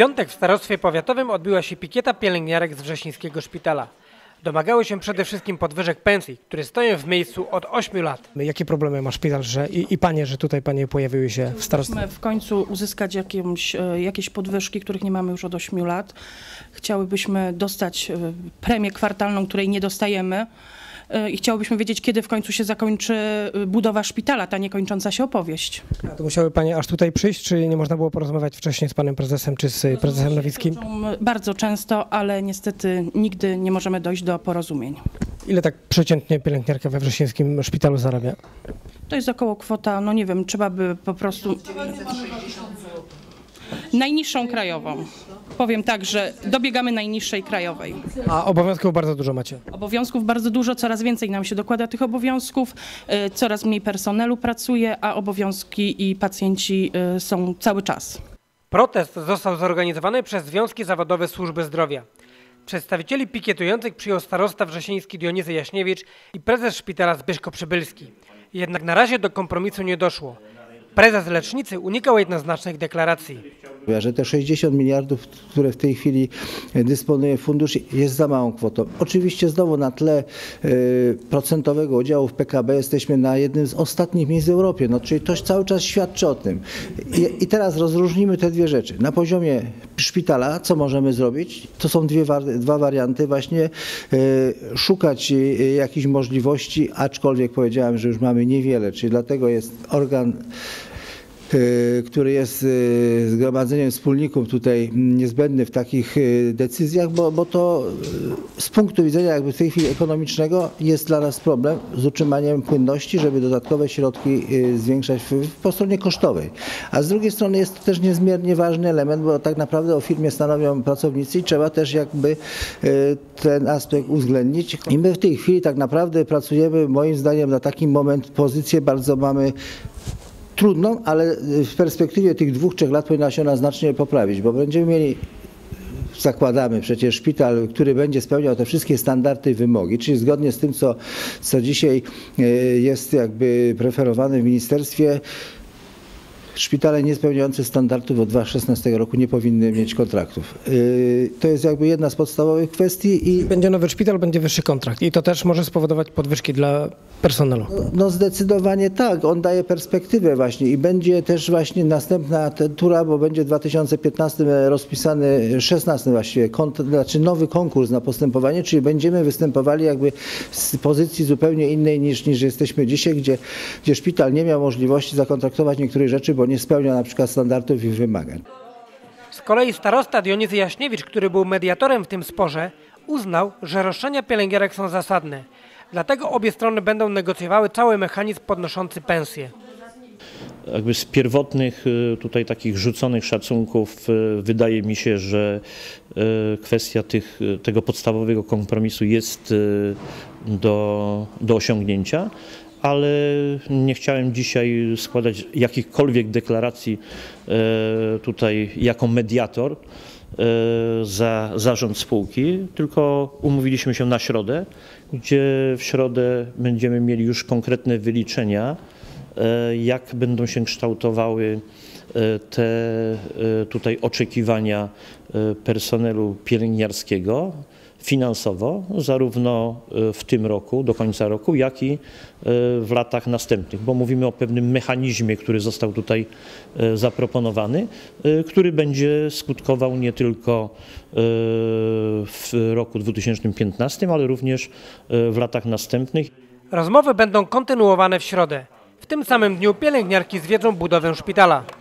piątek w starostwie powiatowym odbyła się pikieta pielęgniarek z wrzesińskiego szpitala. Domagały się przede wszystkim podwyżek pensji, które stoją w miejscu od 8 lat. Jakie problemy ma szpital, że panie, że tutaj panie pojawiły się w starostwie? Chcielibyśmy w końcu uzyskać jakieś podwyżki, których nie mamy już od 8 lat. Chciałybyśmy dostać premię kwartalną, której nie dostajemy. I chciałobyśmy wiedzieć, kiedy w końcu się zakończy budowa szpitala, ta niekończąca się opowieść. A to musiały panie aż tutaj przyjść, czy nie można było porozmawiać wcześniej z panem prezesem, czy z prezesem Nowickim? Bardzo często, ale niestety nigdy nie możemy dojść do porozumień. Ile tak przeciętnie pielęgniarka we wrzesińskim szpitalu zarabia? To jest około kwota, no nie wiem, trzeba by po prostu... Najniższą krajową. Powiem tak, że dobiegamy najniższej krajowej. A obowiązków bardzo dużo macie? Obowiązków bardzo dużo, coraz więcej nam się dokłada tych obowiązków, coraz mniej personelu pracuje, a obowiązki i pacjenci są cały czas. Protest został zorganizowany przez Związki Zawodowe Służby Zdrowia. Przedstawicieli pikietujących przyjął starosta wrzesiński Dionizy Jaśniewicz i prezes szpitala Zbyszko Przybylski. Jednak na razie do kompromisu nie doszło. Prezes lecznicy unikał jednoznacznych deklaracji. Że te 60 miliardów, które w tej chwili dysponuje fundusz, jest za małą kwotą. Oczywiście znowu na tle procentowego udziału w PKB jesteśmy na jednym z ostatnich miejsc w Europie, no, czyli to cały czas świadczy o tym. I teraz rozróżnimy te dwie rzeczy. Na poziomie szpitala, co możemy zrobić? To są dwa warianty, właśnie szukać jakichś możliwości, aczkolwiek powiedziałem, że już mamy niewiele, czyli dlatego jest organ, który jest zgromadzeniem wspólników tutaj niezbędny w takich decyzjach, bo to z punktu widzenia jakby w tej chwili ekonomicznego jest dla nas problem z utrzymaniem płynności, żeby dodatkowe środki zwiększać po stronie kosztowej. A z drugiej strony jest to też niezmiernie ważny element, bo tak naprawdę o firmie stanowią pracownicy i trzeba też jakby ten aspekt uwzględnić. I my w tej chwili tak naprawdę pracujemy, moim zdaniem, na taki moment pozycję bardzo mamy trudną, ale w perspektywie tych 2-3 lat powinna się ona znacznie poprawić, bo będziemy mieli, zakładamy przecież szpital, który będzie spełniał te wszystkie standardy i wymogi, czyli zgodnie z tym, co dzisiaj jest jakby preferowane w ministerstwie, szpitale niespełniające standardów od 2016 roku nie powinny mieć kontraktów. To jest jakby jedna z podstawowych kwestii. I będzie nowy szpital, będzie wyższy kontrakt i to też może spowodować podwyżki dla personelu. No zdecydowanie tak, on daje perspektywę właśnie i będzie też właśnie następna tura, bo będzie w 2015 rozpisany, 16 właściwie, znaczy nowy konkurs na postępowanie, czyli będziemy występowali jakby z pozycji zupełnie innej niż jesteśmy dzisiaj, gdzie szpital nie miał możliwości zakontraktować niektórych rzeczy, bo nie spełnia na przykład standardów i wymagań. Z kolei starosta Dionizy Jaśniewicz, który był mediatorem w tym sporze, uznał, że roszczenia pielęgniarek są zasadne. Dlatego obie strony będą negocjowały cały mechanizm podnoszący pensje. Jakby z pierwotnych tutaj takich rzuconych szacunków wydaje mi się, że kwestia tego podstawowego kompromisu jest do osiągnięcia. Ale nie chciałem dzisiaj składać jakichkolwiek deklaracji tutaj jako mediator za zarząd spółki, tylko umówiliśmy się na środę, gdzie w środę będziemy mieli już konkretne wyliczenia, jak będą się kształtowały te tutaj oczekiwania personelu pielęgniarskiego finansowo, zarówno w tym roku, do końca roku, jak i w latach następnych, bo mówimy o pewnym mechanizmie, który został tutaj zaproponowany, który będzie skutkował nie tylko w roku 2015, ale również w latach następnych. Rozmowy będą kontynuowane w środę. W tym samym dniu pielęgniarki zwiedzą budowę szpitala.